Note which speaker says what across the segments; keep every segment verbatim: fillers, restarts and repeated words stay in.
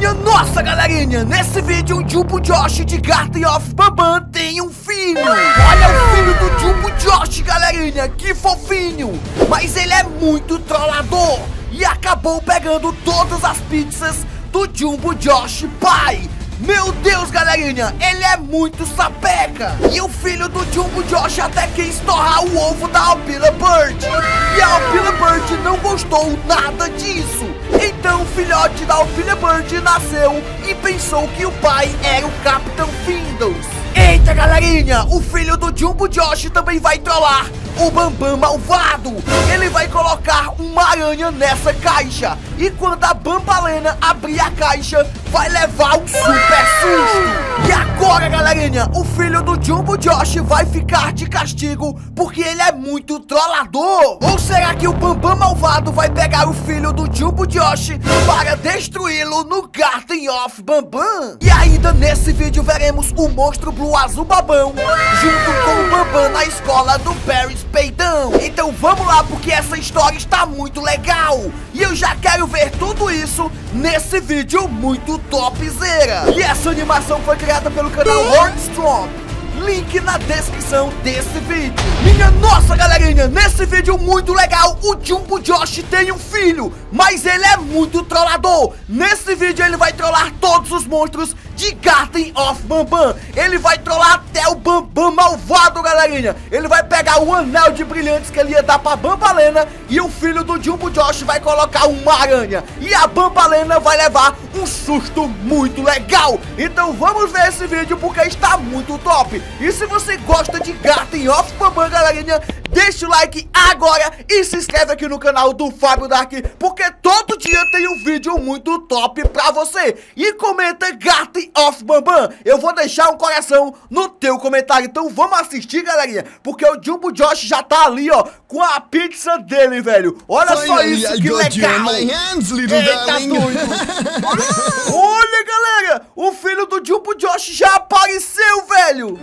Speaker 1: Minha nossa, galerinha, nesse vídeo o Jumbo Josh de Garten of Banban tem um filho. Olha o filho do Jumbo Josh, galerinha, que fofinho. Mas ele é muito trollador e acabou pegando todas as pizzas do Jumbo Josh pai. Meu Deus, galerinha, ele é muito sapeca. E o filho do Jumbo Josh até quis torrar o ovo da Alpina Bird. E a Alpina Bird não gostou nada disso. Então o filhote da Alpina Bird nasceu e pensou que o pai era o Capitão Findles. Eita, galerinha, o filho do Jumbo Josh também vai trollar o Banban malvado. Ele vai colocar uma aranha nessa caixa. E quando a Bambalena abrir a caixa, vai levar um super susto. E agora, galerinha, o filho do Jumbo Josh vai ficar de castigo porque ele é muito trollador. Ou será que o Banban malvado vai pegar o filho do Jumbo Josh para destruí-lo no Garten of Banban? E ainda nesse vídeo veremos o monstro Blue Azul Babão junto com o Banban na escola do Paris Peidão. Então vamos lá, porque essa história está muito legal e eu já quero ver tudo isso nesse vídeo muito topzera. E essa animação foi criada pelo canal Hornstorm. Link na descrição desse vídeo. Minha nossa, galerinha, nesse vídeo muito legal, o Jumbo Josh tem um filho, mas ele é muito trollador. Nesse vídeo ele vai trollar todos os monstros de Garten of Banban. Ele vai trollar até o Banban malvado, galerinha. Ele vai pegar o anel de brilhantes que ele ia dar pra Bambalena e o filho do Jumbo Josh vai colocar uma aranha. E a Bambalena vai levar um susto muito legal. Então vamos ver esse vídeo porque está muito top. E se você gosta de Garten of Banban, galerinha, deixa o like agora e se inscreve aqui no canal do Fábio Dark, porque todo dia tem um vídeo muito top pra você. E comenta Garten of Banban, eu vou deixar um coração no teu comentário. Então vamos assistir, galerinha, porque o Jumbo Josh já tá ali, ó, com a pizza dele, velho. Olha só isso, que legal. Eita, doido. Olha, galera, o filho do Jumbo Josh já apareceu, velho.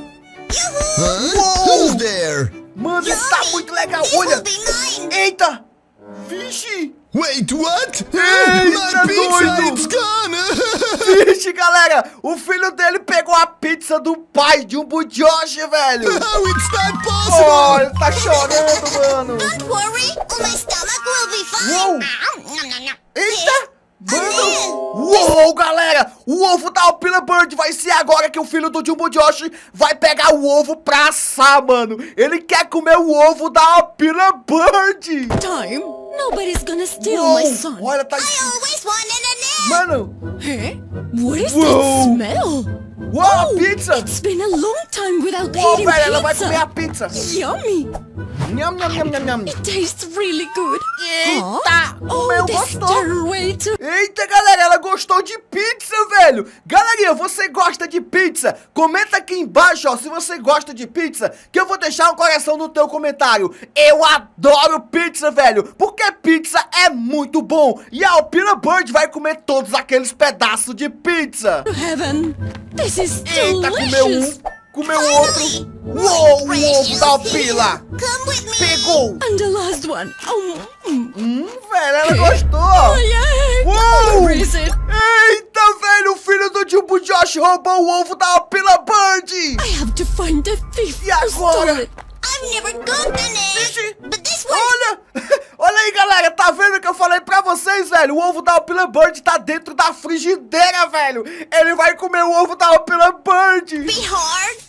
Speaker 1: Uou! Mano, isso tá muito legal. Olha. Eita. Vixe.
Speaker 2: Wait, what?
Speaker 1: Eita,
Speaker 2: My pizza,
Speaker 1: doido.
Speaker 2: it's gone.
Speaker 1: Vixe, galera, o filho dele pegou a pizza do pai de Jumbo Josh, velho.
Speaker 2: How it's that
Speaker 1: Oh,
Speaker 2: possible?
Speaker 1: ele tá chorando, mano.
Speaker 3: Don't worry, my stomach will be fine.
Speaker 1: Uou. Eita. Mano, uou, galera, o ovo da Alpina Bird vai ser agora que o filho do Jumbo Josh vai pegar o ovo pra assar, mano. Ele quer comer o ovo da Alpina Bird.
Speaker 4: Time. Nobody's gonna steal
Speaker 1: Uou,
Speaker 4: my son.
Speaker 1: olha, tá...
Speaker 3: I always wanted an egg.
Speaker 1: Mano,
Speaker 4: Hey, what is
Speaker 1: Whoa.
Speaker 4: that smell?
Speaker 1: uou, a pizza.
Speaker 4: It's been a long time without
Speaker 1: Uou,
Speaker 4: eating
Speaker 1: velho, ela vai comer a
Speaker 4: pizza.
Speaker 1: pizza.
Speaker 4: Yummy.
Speaker 1: Nham, nham, nham, nham, nham.
Speaker 4: It tastes really good.
Speaker 1: Eita,
Speaker 4: Oh,
Speaker 1: comeu,
Speaker 4: this
Speaker 1: gostou.
Speaker 4: stairway to...
Speaker 1: Eita, galera, ela gostou de pizza, velho. Galerinha, você gosta de pizza? Comenta aqui embaixo, ó, se você gosta de pizza, que eu vou deixar um coração no teu comentário. Eu adoro pizza, velho, porque pizza é muito bom. E a Alpina Bird vai comer todos aqueles pedaços de pizza.
Speaker 4: Heaven. This is
Speaker 1: Eita, comeu
Speaker 4: delicious.
Speaker 1: um, comeu outro. Uou, o ovo da Alpina.
Speaker 3: Come with me.
Speaker 1: Pegou.
Speaker 4: And the last one. Oh, mm.
Speaker 1: Hum, velho, ela gostou.
Speaker 4: Oh, yeah.
Speaker 1: Uou!
Speaker 4: Where is it?
Speaker 1: Eita, velho, o filho do Jumbo Josh roubou o ovo da Alpina Bird.
Speaker 4: I have to find the thief
Speaker 1: E
Speaker 4: who stole
Speaker 1: agora?
Speaker 4: it.
Speaker 3: I've never cooked an egg,
Speaker 1: Vixe.
Speaker 3: but this one.
Speaker 1: Olha, olha aí, galera, tá vendo o que eu falei pra vocês, velho? O ovo da Alpina Bird tá dentro da frigideira, velho. Ele vai comer o ovo da Alpina Bird.
Speaker 3: Be hard.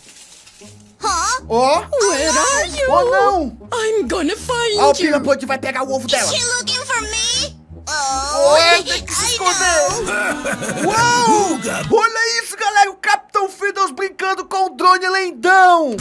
Speaker 3: Huh?
Speaker 1: Ó,
Speaker 4: Where are you?
Speaker 1: oh não.
Speaker 4: I'm gonna find
Speaker 1: A Alpina
Speaker 4: you.
Speaker 1: Bird vai pegar o ovo dela.
Speaker 3: Is she looking for me? Oh,
Speaker 1: Ué, tem que se
Speaker 3: I
Speaker 1: esconder.
Speaker 3: know.
Speaker 1: Uau! Olha isso, galera, o Capitão Findles brincando com o drone lendão.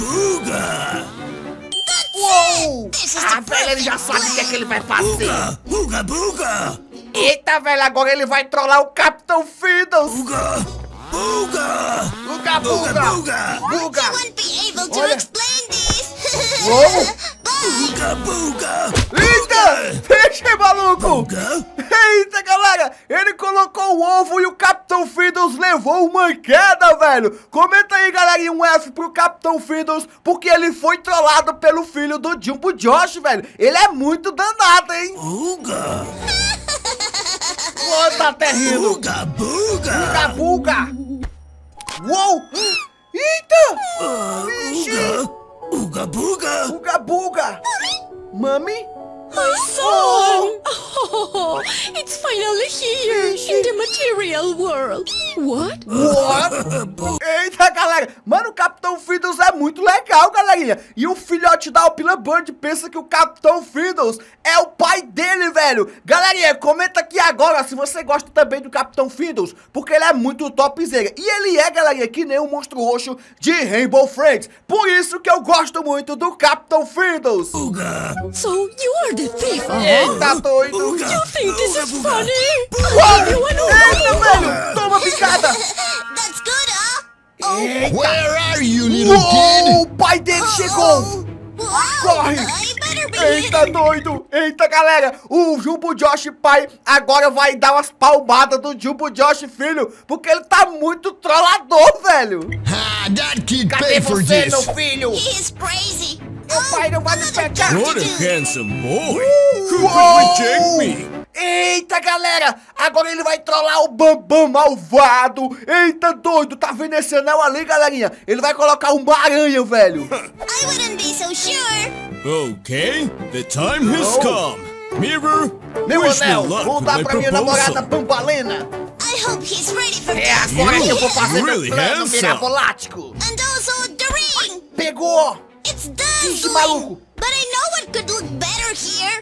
Speaker 1: Uou!
Speaker 3: This is
Speaker 1: Ah,
Speaker 3: the
Speaker 1: velho, ele já sabe o que é que ele vai fazer.
Speaker 2: Booga, booga,
Speaker 1: Eita, velho, agora ele vai trollar o Capitão Findles.
Speaker 2: booga, booga,
Speaker 1: Buga, buga,
Speaker 2: booga,
Speaker 1: buga.
Speaker 3: I won't be able to
Speaker 1: Olha.
Speaker 3: explain this.
Speaker 1: Uou!
Speaker 2: booga, booga.
Speaker 1: Eita! Fecha, maluco!
Speaker 2: Booga.
Speaker 1: Eita, galera! Ele colocou o ovo e o Capitão Findles levou uma queda, velho! Comenta aí, galerinha, um F pro Capitão Findles, porque ele foi trollado pelo filho do Jumbo Josh, velho! Ele é muito danado, hein?
Speaker 2: Booga.
Speaker 1: Pô, tá até rindo!
Speaker 2: Booga, booga.
Speaker 1: Uga buga! Uou! Eita! Vixe!
Speaker 2: Uga buga!
Speaker 1: Uga buga! Mami?
Speaker 4: My son! Oh, it's finally here in the material world. What?
Speaker 1: What? Eita, galera! Mano, o Capitão Fiddles é muito legal, galerinha. E o filhote da Alpina Bird pensa que o Capitão Fiddles é o pai dele, velho. Galerinha, comenta aqui agora se você gosta também do Capitão Fiddles, porque ele é muito topzera. E ele é, galerinha, que nem um monstro roxo de Rainbow Friends. Por isso que eu gosto muito do Capitão Fiddles.
Speaker 2: Uga!
Speaker 4: So you are the thief, huh?
Speaker 1: Eita, doido!
Speaker 4: You think this is funny?
Speaker 1: Uau!
Speaker 4: You wanna
Speaker 1: Eita, velho! Toma picada!
Speaker 3: That's good, huh?
Speaker 2: Where are you, little
Speaker 1: Uou! O
Speaker 2: kid?
Speaker 1: pai dele chegou!
Speaker 3: Wow.
Speaker 1: Corre!
Speaker 3: I better be
Speaker 1: Eita, doido! Eita, galera! O Jumbo Josh pai agora vai dar umas palmadas do Jumbo Josh filho, porque ele tá muito trollador, velho!
Speaker 2: Ah, that kid
Speaker 1: Cadê
Speaker 2: paid for
Speaker 1: você,
Speaker 2: this.
Speaker 1: meu filho?
Speaker 3: He's crazy.
Speaker 1: Meu pai não vai me pegar!
Speaker 2: What a handsome boy! Who
Speaker 1: Uou!
Speaker 2: could reject me?
Speaker 1: Eita, galera! Agora ele vai trollar o Bambam malvado! Eita, doido! Tá vendo esse anel ali, galerinha? Ele vai colocar uma aranha, velho!
Speaker 3: I wouldn't be so sure.
Speaker 2: Okay, the time has
Speaker 1: Oh.
Speaker 2: come. Mirror,
Speaker 1: Meu
Speaker 2: wish me
Speaker 1: anel!
Speaker 2: luck
Speaker 1: Vou
Speaker 2: with
Speaker 1: dar
Speaker 2: my
Speaker 1: pra minha namorada
Speaker 2: proposal.
Speaker 1: Bambalena!
Speaker 3: I hope he's ready for
Speaker 1: É
Speaker 3: this.
Speaker 1: agora que eu vou fazer meu
Speaker 2: Really
Speaker 1: plano
Speaker 2: handsome.
Speaker 1: mirabolático!
Speaker 3: And also the ring.
Speaker 1: Pegou!
Speaker 3: It's
Speaker 1: Ixi,
Speaker 3: dazzling.
Speaker 1: maluco!
Speaker 3: But I know what could look better here.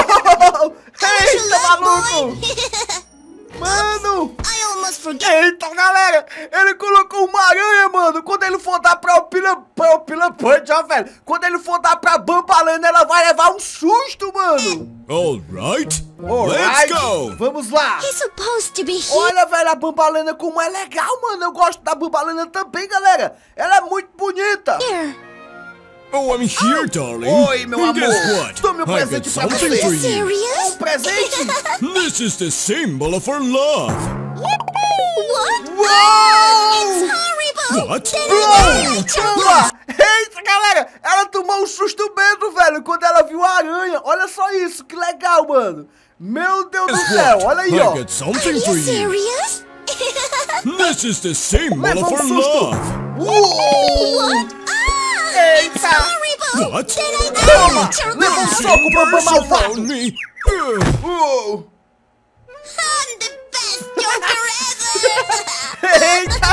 Speaker 1: Uou!
Speaker 3: Don't you
Speaker 1: Eita,
Speaker 3: love,
Speaker 1: maluco!
Speaker 3: boy?
Speaker 1: Mano!
Speaker 3: I almost forget.
Speaker 1: Eita, galera! Ele colocou uma aranha, mano! Quando ele for dar pra Alpina, pra Alpina Punch, ó, velho! Quando ele for dar pra Bambalena, ela vai levar um susto, mano!
Speaker 2: All right,
Speaker 1: Alright,
Speaker 2: let's go.
Speaker 1: vamos lá!
Speaker 3: He's supposed to be here.
Speaker 1: Olha, velho, a Bambalena como é legal, mano! Eu gosto da Bambalena também, galera! Ela é muito bonita!
Speaker 2: Oh, I'm here, darling.
Speaker 1: Oi, meu
Speaker 2: And
Speaker 1: amor!
Speaker 2: guess what?
Speaker 1: Tome um
Speaker 2: I got
Speaker 1: presente pra
Speaker 2: something
Speaker 1: você!
Speaker 2: for you.
Speaker 3: Serious?
Speaker 1: Um presente?
Speaker 2: This is the symbol of our love.
Speaker 3: What?
Speaker 1: Uou!
Speaker 3: It's horrible.
Speaker 2: What?
Speaker 3: Then
Speaker 1: Uou!
Speaker 3: I know it's
Speaker 1: Toma! Eita, galera! Ela tomou um susto mesmo, velho, quando ela viu a aranha. Olha só isso, que legal, mano. Meu Deus do
Speaker 2: Guess
Speaker 1: céu,
Speaker 2: what?
Speaker 1: olha aí,
Speaker 2: I
Speaker 1: ó.
Speaker 2: got
Speaker 3: Are
Speaker 2: something
Speaker 3: you
Speaker 2: for you.
Speaker 3: serious?
Speaker 2: This is the symbol
Speaker 1: Leva
Speaker 2: of
Speaker 1: um
Speaker 2: our
Speaker 1: susto.
Speaker 2: love.
Speaker 1: Uou!
Speaker 3: Ah, it's
Speaker 1: Eita!
Speaker 3: horrible.
Speaker 2: What?
Speaker 3: Then I know
Speaker 1: Toma!
Speaker 3: it's your
Speaker 1: Leva um
Speaker 3: love.
Speaker 1: soco, Bambam
Speaker 2: Surround
Speaker 1: malvado.
Speaker 2: me. Ugh.
Speaker 1: Uou!
Speaker 3: I'm the best Joker ever.
Speaker 1: Eita!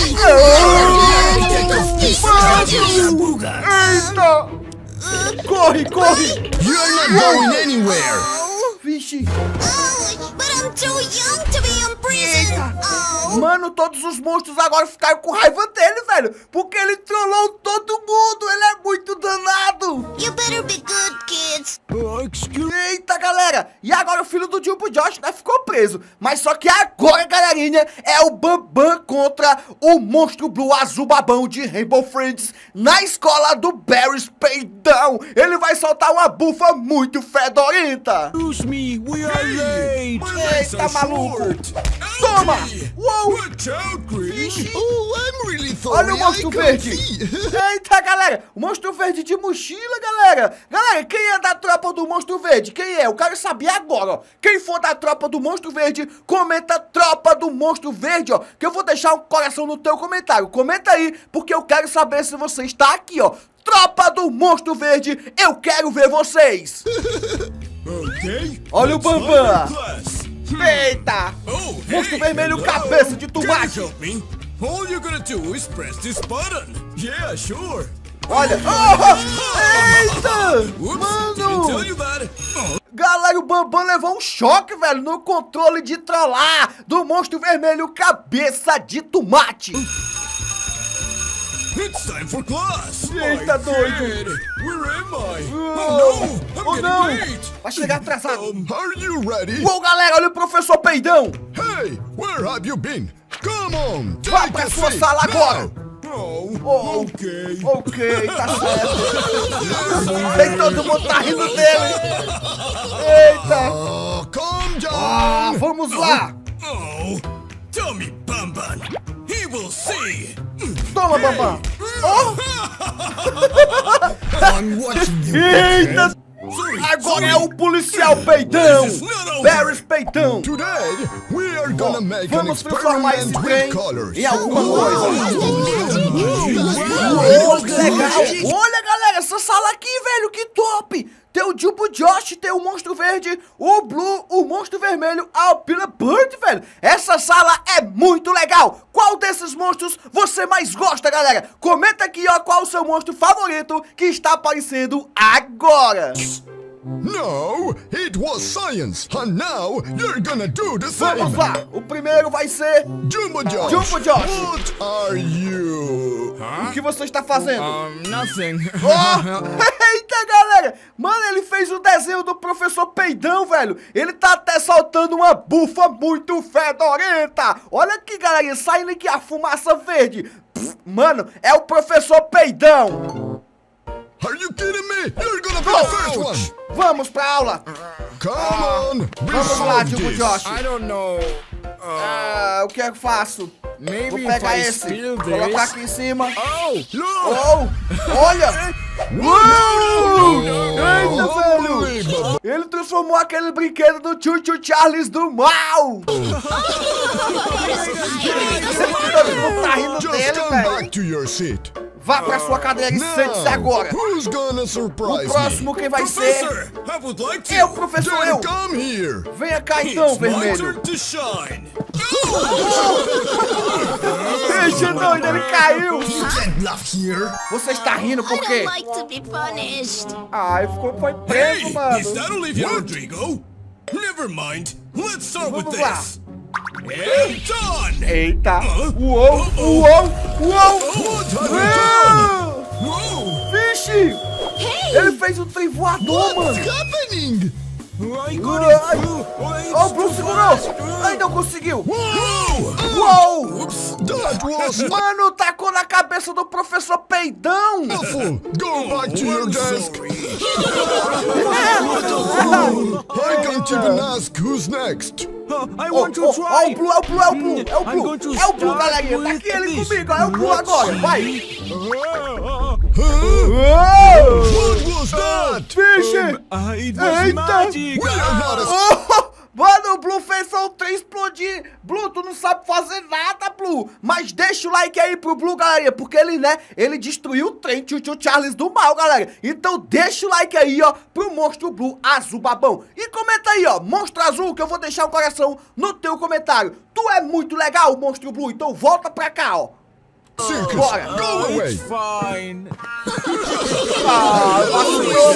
Speaker 1: Mano! Eita! Corre, corre!
Speaker 2: You're not going anywhere.
Speaker 3: Oh,
Speaker 1: Vixe!
Speaker 3: oh, but I'm too young to be in prison. Oh,
Speaker 1: Mano, todos os monstros agora ficaram com raiva dele, velho. Porque ele trollou todo mundo. Ele é muito danado.
Speaker 3: you better be good, kids.
Speaker 2: Oh, excuse
Speaker 1: Eita, galera. E agora o filho do Jumbo Josh, né, ficou preso. Mas só que agora, galerinha, é o Bambam contra o monstro Blue azul babão de Rainbow Friends na escola do Barry's Peidão. Ele vai soltar uma bufa muito fedorenta.
Speaker 2: me, we are late. My legs
Speaker 1: Eita,
Speaker 2: are
Speaker 1: maluco.
Speaker 2: short.
Speaker 1: Toma.
Speaker 2: Ouchie.
Speaker 1: Uou.
Speaker 2: Watch out, Green.
Speaker 5: Oh, I'm really sorry.
Speaker 1: Olha o monstro
Speaker 5: I can't
Speaker 1: verde.
Speaker 5: see.
Speaker 1: Eita, galera. O monstro verde de mochila, galera. Galera, quem é da tropa do monstro verde? Quem é? Eu quero saber agora, ó. Quem for da tropa do monstro verde, comenta tropa do monstro verde, ó. Que eu vou deixar um coração no teu comentário. Comenta aí, porque eu quero saber se você está aqui, ó. Tropa do monstro verde, eu quero ver vocês.
Speaker 2: Okay.
Speaker 1: Olha o
Speaker 2: let's find
Speaker 1: Bambam.
Speaker 2: our class.
Speaker 1: Eita.
Speaker 2: Oh,
Speaker 1: Monstro
Speaker 2: hey,
Speaker 1: vermelho,
Speaker 2: hello.
Speaker 1: cabeça de
Speaker 2: Can you
Speaker 1: tomate.
Speaker 2: help me? All you're gonna do is press this button. Yeah, sure.
Speaker 1: Olha. Oh, eita.
Speaker 2: Whoops, didn't tell
Speaker 1: Mano.
Speaker 2: you about it. Oh,
Speaker 1: Galera, o Bambam levou um choque, velho, no controle de trollar do monstro vermelho cabeça de tomate.
Speaker 2: it's time for class.
Speaker 1: Eita,
Speaker 2: My
Speaker 1: doido.
Speaker 2: kid, where am I?
Speaker 1: Oh,
Speaker 2: Oh no, I'm
Speaker 1: oh,
Speaker 2: getting
Speaker 1: não.
Speaker 2: late.
Speaker 1: Vai chegar atrasado.
Speaker 2: Um,
Speaker 5: Are you ready?
Speaker 1: Uou, galera, olha o professor Peidão.
Speaker 5: Hey, where have you been? Come on,
Speaker 1: Vá
Speaker 5: take
Speaker 1: pra
Speaker 5: a
Speaker 1: sua
Speaker 5: seat
Speaker 1: sala
Speaker 5: now.
Speaker 1: agora.
Speaker 2: Oh,
Speaker 1: Oh,
Speaker 2: okay.
Speaker 1: Ok, tá certo. Nem todo mundo tá rindo dele. Eita.
Speaker 5: Oh, calm down.
Speaker 1: Ah, vamos lá.
Speaker 2: Oh, tell me, Bamban. He will see.
Speaker 1: Toma, Bambam. Oh,
Speaker 5: I'm watching you.
Speaker 1: eita.
Speaker 2: Sorry,
Speaker 1: Ai, agora é o policial peidão, Barry Peidão.
Speaker 5: Today, we are gonna make an
Speaker 1: Vamos transformar esse
Speaker 5: experiment
Speaker 1: trem
Speaker 5: with colors.
Speaker 1: em alguma coisa. Oh, que legal. Olha, galera, essa sala aqui, velho, que top. Tem o Jumbo Josh, tem o Monstro Verde, o Blue, o Monstro Vermelho, a Peanut Bird, velho. Essa sala é muito legal. Qual desses monstros você mais gosta, galera? Comenta aqui, ó, qual o seu monstro favorito que está aparecendo agora.
Speaker 5: No, it was science, and now you're gonna do the same.
Speaker 1: Vamos lá, o primeiro vai ser
Speaker 5: Jumbo Josh.
Speaker 1: Jumbo Josh.
Speaker 5: What are you?
Speaker 1: O que você está fazendo?
Speaker 2: Um, nothing.
Speaker 1: Oh, eita, galera! Mano, ele fez o desenho do professor Peidão, velho. Ele tá até soltando uma bufa muito fedorenta. Olha aqui, galerinha, saindo aqui a fumaça verde. Pff, mano, é o professor Peidão.
Speaker 5: Are you kidding me? You're gonna be the first one.
Speaker 1: Vamos pra aula.
Speaker 5: Come on.
Speaker 1: Vamos lá,
Speaker 5: resolve
Speaker 1: Jumbo
Speaker 5: this.
Speaker 1: Josh.
Speaker 2: I don't know. Uh,
Speaker 1: Ah, o que é que eu faço?
Speaker 2: maybe
Speaker 1: Vou
Speaker 2: if
Speaker 1: pegar
Speaker 2: I
Speaker 1: esse,
Speaker 2: spill
Speaker 1: colocar
Speaker 2: this.
Speaker 1: aqui em cima.
Speaker 2: Oh, look!
Speaker 1: Oh, olha! Uou! Eita, velho!
Speaker 5: Unbelievable.
Speaker 1: Ele transformou aquele brinquedo do Tio Tio Charles do mal! Todo mundo tá rindo
Speaker 5: Just
Speaker 1: dele,
Speaker 5: come
Speaker 1: velho!
Speaker 5: back to your seat.
Speaker 1: Vá pra sua cadeira e sente-se agora!
Speaker 5: Who's gonna
Speaker 1: O
Speaker 5: surprise
Speaker 1: próximo quem vai ser...
Speaker 2: Professor, I would like to.
Speaker 1: Eu, professor,
Speaker 5: me?
Speaker 1: eu!
Speaker 5: Then come here.
Speaker 1: Venha cá então,
Speaker 2: It's my
Speaker 1: vermelho!
Speaker 2: turn to shine.
Speaker 1: Deixa doido, ele caiu!
Speaker 5: Can't laugh here.
Speaker 1: Você está rindo
Speaker 3: I
Speaker 1: por
Speaker 3: don't
Speaker 1: quê?
Speaker 3: like to be punished.
Speaker 1: Ai, ficou, foi preso,
Speaker 2: Hey,
Speaker 1: mano!
Speaker 2: is that Olivia Rodrigo? Never mind. Let's start with
Speaker 1: Vamos lá.
Speaker 2: this. And done.
Speaker 1: Eita! Uou! Uou! Uou!
Speaker 5: What have you
Speaker 1: Ah!
Speaker 5: done?
Speaker 2: Whoa!
Speaker 1: Vixe! Ele fez um trem voador,
Speaker 5: What's
Speaker 1: mano!
Speaker 5: happening?
Speaker 2: I
Speaker 1: Ai.
Speaker 2: got
Speaker 1: Ó, o Blue segurou! Ai, não conseguiu!
Speaker 2: Whoa!
Speaker 1: Uou!
Speaker 2: Oops.
Speaker 5: That was
Speaker 1: Mano, tacou na cabeça do professor Peidão!
Speaker 5: awful. Go back to your
Speaker 2: I'm
Speaker 5: desk.
Speaker 2: sorry.
Speaker 5: I can't even ask who's next.
Speaker 2: I
Speaker 1: Ó, ó, ó, o Blue, é o Blue, é o Blue! É o Blue!
Speaker 2: I'm going to
Speaker 1: É o Blue,
Speaker 2: start
Speaker 1: galerinha! Tá
Speaker 2: with
Speaker 1: aqui ele
Speaker 2: this.
Speaker 1: comigo! ó, É o Blue agora! Vai!
Speaker 5: Huh?
Speaker 1: Uou!
Speaker 5: What was that?
Speaker 1: Vixe!
Speaker 2: Uh, it was
Speaker 1: Eita!
Speaker 2: magic.
Speaker 5: We are not a
Speaker 1: Oh, mano, o Blue fez só o trem explodir. Blue, tu não sabe fazer nada, Blue. Mas deixa o like aí pro Blue, galera. Porque ele, né, ele destruiu o trem Tio Tio Charles do mal, galera. Então deixa o like aí, ó, pro Monstro Blue azul babão. E comenta aí, ó, Monstro Azul, que eu vou deixar um coração no teu comentário. Tu é muito legal, Monstro Blue. Então volta pra cá, ó.
Speaker 5: circus.
Speaker 1: Bora.
Speaker 5: Go away.
Speaker 2: It's fine.
Speaker 1: Ah, vacilou,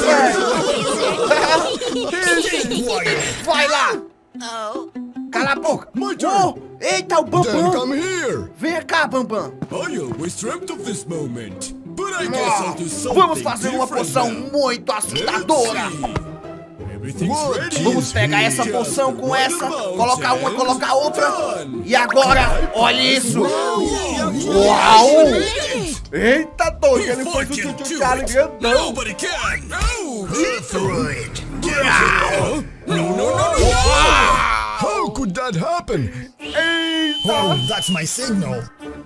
Speaker 1: velho. Vai lá.
Speaker 3: Oh.
Speaker 1: Cala a boca.
Speaker 5: My turn.
Speaker 1: Oh, eita, o
Speaker 5: Then
Speaker 1: Bambam.
Speaker 5: come here.
Speaker 1: Vem cá, Bambam.
Speaker 2: I always dreamt of this moment, but I guess I'll do something
Speaker 1: Vamos fazer uma
Speaker 2: different
Speaker 1: poção
Speaker 2: now.
Speaker 1: muito assustadora.
Speaker 2: Let's see. Everything's
Speaker 5: What
Speaker 2: ready.
Speaker 1: Vamos pegar essa poção com essa, colocar uma, colocar outra. E agora, olha isso. Uau! Eita, doido, ele
Speaker 2: If I
Speaker 1: fez o
Speaker 2: can
Speaker 1: Tio
Speaker 2: do
Speaker 1: Charlie
Speaker 2: it,
Speaker 1: grandão.
Speaker 2: nobody can. No. Through it. No, no, no, no.
Speaker 5: How could that happen?
Speaker 1: Eita.
Speaker 6: That's my signal.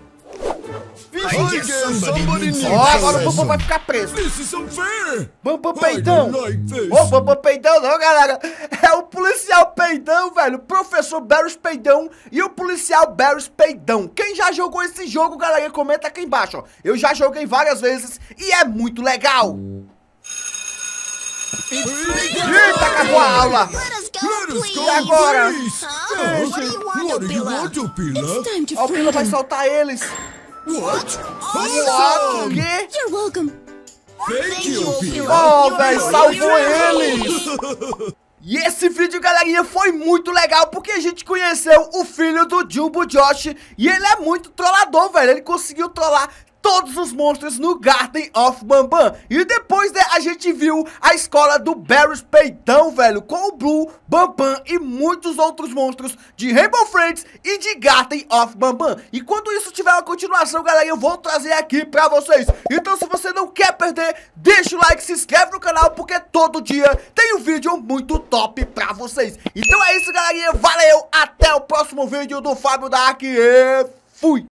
Speaker 5: I guess somebody needs
Speaker 1: Ó, agora o
Speaker 5: a
Speaker 1: Bambam vai
Speaker 5: lesson.
Speaker 1: ficar preso.
Speaker 2: This is unfair.
Speaker 1: Bambam
Speaker 2: I
Speaker 1: Peidão.
Speaker 2: don't like this.
Speaker 1: Ô, Bambam Peidão não, galera. É o policial Peidão, velho. Professor Barry Peidão e o policial Barry Peidão. Quem já jogou esse jogo, galera, comenta aqui embaixo, ó. Eu já joguei várias vezes e é muito legal. Eita, acabou a aula.
Speaker 3: Let us go,
Speaker 2: Let us
Speaker 3: please.
Speaker 2: go,
Speaker 1: E agora?
Speaker 2: please.
Speaker 3: Huh? What do you want,
Speaker 2: What do you
Speaker 3: Opila?
Speaker 2: want, Opila?
Speaker 4: Time to
Speaker 1: Ó, o Pila vai
Speaker 4: freedom.
Speaker 1: soltar eles.
Speaker 2: What?
Speaker 1: What? O quê?
Speaker 4: You're welcome.
Speaker 2: Thank you, Opila.
Speaker 1: Ó,
Speaker 3: You're
Speaker 1: velho,
Speaker 3: right.
Speaker 1: salvou eles. E esse vídeo, galerinha, foi muito legal porque a gente conheceu o filho do Jumbo Josh e ele é muito trollador, velho. Ele conseguiu trollar todos os monstros no Garden of Bambam. E depois, né, a gente viu a escola do Barry Peidão, velho, com o Blue, Bambam e muitos outros monstros de Rainbow Friends e de Garden of Bambam. E quando isso tiver uma continuação, galera, eu vou trazer aqui pra vocês. Então, se você não quer perder, deixa o like, se inscreve no canal, porque todo dia tem um vídeo muito top pra vocês. Então é isso, galerinha. Valeu, até o próximo vídeo do Fábio Dark e fui!